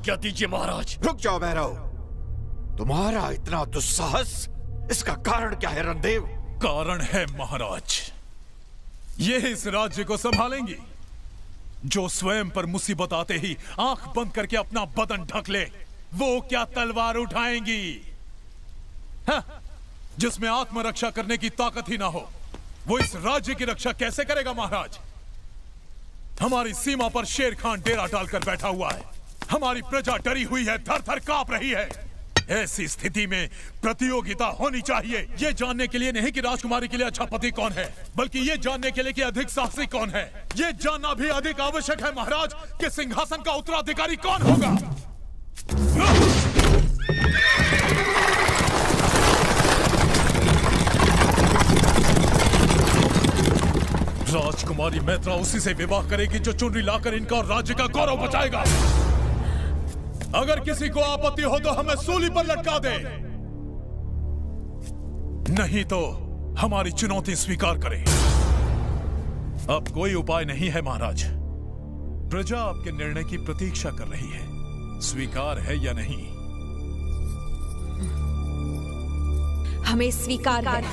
आज्ञा दीजिए महाराज। रुक जाओ भैरव, तुम्हारा इतना दुस्साहस, इसका कारण क्या है रणदेव? कारण है महाराज, ये इस राज्य को संभालेंगी जो स्वयं पर मुसीबत आते ही आंख बंद करके अपना बदन ढक ले। वो क्या तलवार उठाएंगी? हाँ, जिसमें आत्मरक्षा करने की ताकत ही ना हो, वो इस राज्य की रक्षा कैसे करेगा महाराज? हमारी सीमा पर शेर खान डेरा डालकर बैठा हुआ है, हमारी प्रजा डरी हुई है, थर थर कांप रही है। ऐसी स्थिति में प्रतियोगिता होनी चाहिए, ये जानने के लिए नहीं कि राजकुमारी के लिए अच्छा पति कौन है, बल्कि ये जानने के लिए कि अधिक साहसी कौन है। ये जानना भी अधिक आवश्यक है महाराज कि सिंहासन का उत्तराधिकारी कौन होगा। राजकुमारी मैत्रा उसी से विवाह करेगी जो चुनरी लाकर इनका और राज्य का गौरव बचाएगा। अगर किसी को आपत्ति हो तो हमें सूली पर लटका दे, नहीं तो हमारी चुनौती स्वीकार करें। अब कोई उपाय नहीं है महाराज, प्रजा आपके निर्णय की प्रतीक्षा कर रही है, स्वीकार है या नहीं? हमें स्वीकार है।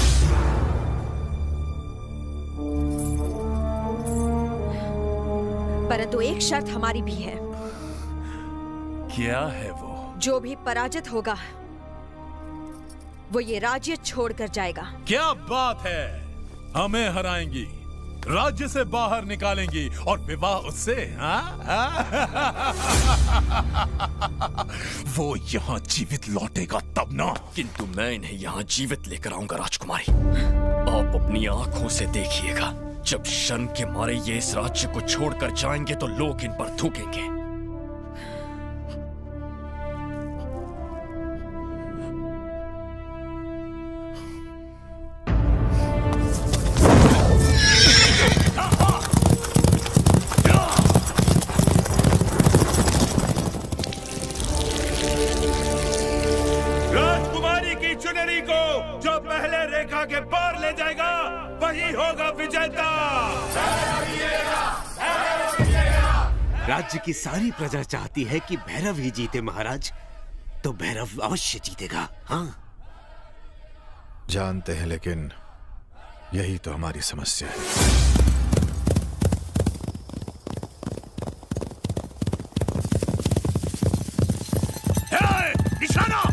परंतु एक शर्त हमारी भी है। क्या है वो? जो भी पराजित होगा वो ये राज्य छोड़कर जाएगा। क्या बात है, हमें हराएंगी, राज्य से बाहर निकालेंगी और विवाह उससे? वो यहाँ जीवित लौटेगा तब ना। किंतु मैं इन्हें यहाँ जीवित लेकर आऊंगा राजकुमारी। आप अपनी आंखों से देखिएगा, जब शर्म के मारे ये इस राज्य को छोड़कर जाएंगे तो लोग इन पर थूकेंगे। राजकुमारी की चुनरी को जो पहले रेखा के पार ले जाएगा वही होगा विजेता। राज्य की सारी प्रजा चाहती है कि भैरव ही जीते महाराज, तो भैरव अवश्य जीतेगा। हाँ जानते हैं, लेकिन यही तो हमारी समस्या है। निशाना!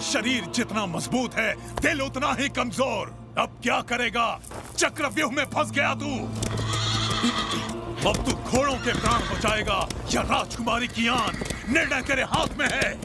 शरीर जितना मजबूत है, दिल उतना ही कमजोर। अब क्या करेगा? चक्रव्यूह में फंस गया तू। अब तू घोड़ों के प्राण बचाएगा या राजकुमारी की आन? निर्णय तेरे हाथ में है।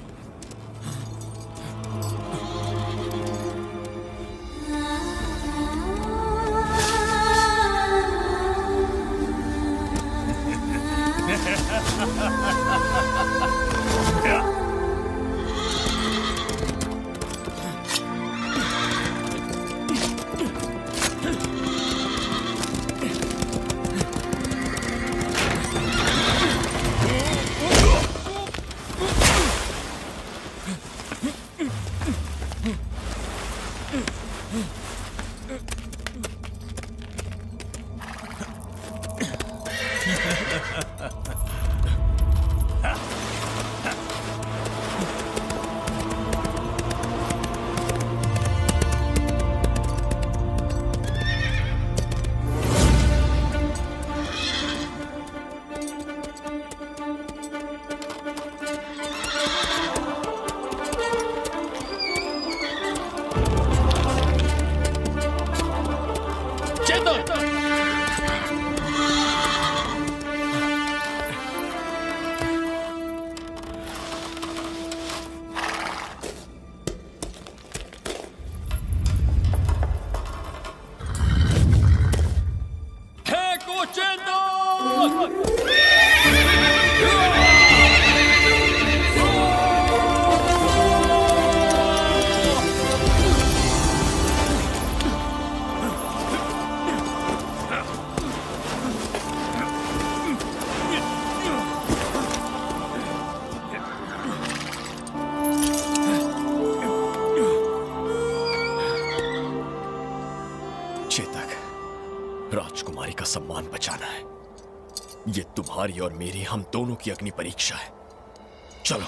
राजकुमारी का सम्मान बचाना है। ये तुम्हारी और मेरी, हम दोनों की अग्नि परीक्षा है। चलो।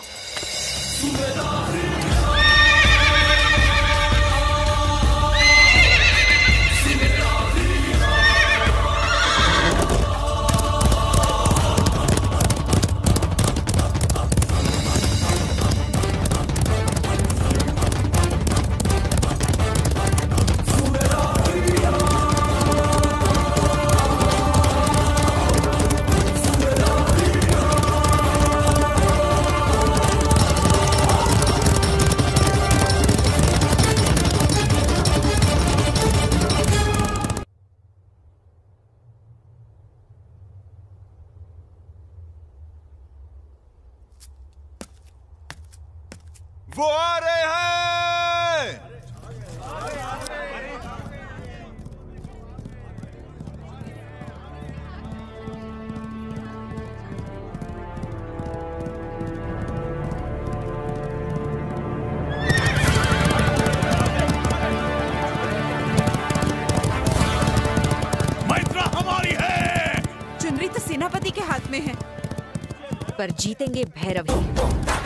वो आ रहे हैं। मैत्रा हमारी है। चुनरी तो सेनापति के हाथ में है, पर जीतेंगे भैरव ही।